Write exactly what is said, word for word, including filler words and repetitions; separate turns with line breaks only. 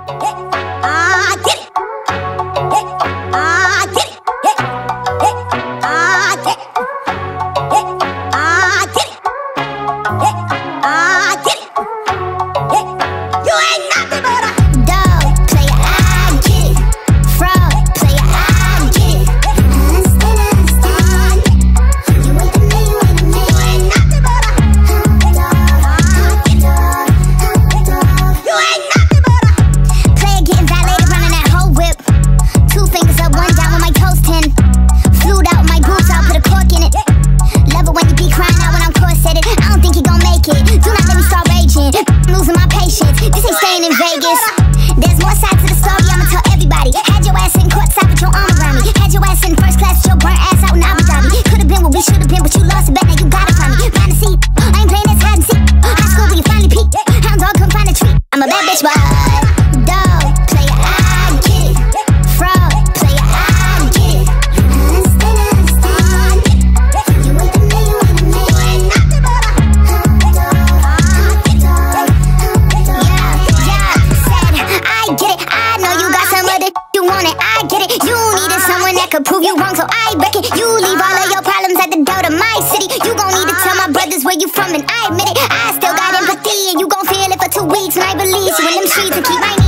There's more sides to the story, I'ma tell everybody. Had your ass in courtside with your arm around me. Had your ass in first class with your burnt ass out in Abu Dhabi. Could've been what we should've been, but you lost it, bet now you gotta find me. Find a seat, I ain't playing this hide and seek. High school when you finally peaked, hound dog couldn't find a treat. I'm a bad bitch, but dog, player, I get it. Fraud, player, I get it. Understand, understand. You with the man, you with the man. You ain't nothing but a I get it, you needed someone that could prove you wrong, so I reckon you leave all of your problems at the door to my city. You gon' need to tell my brothers where you from, and I admit it. I still got empathy, and you gon' feel it for two weeks when I release you in them streets and keep my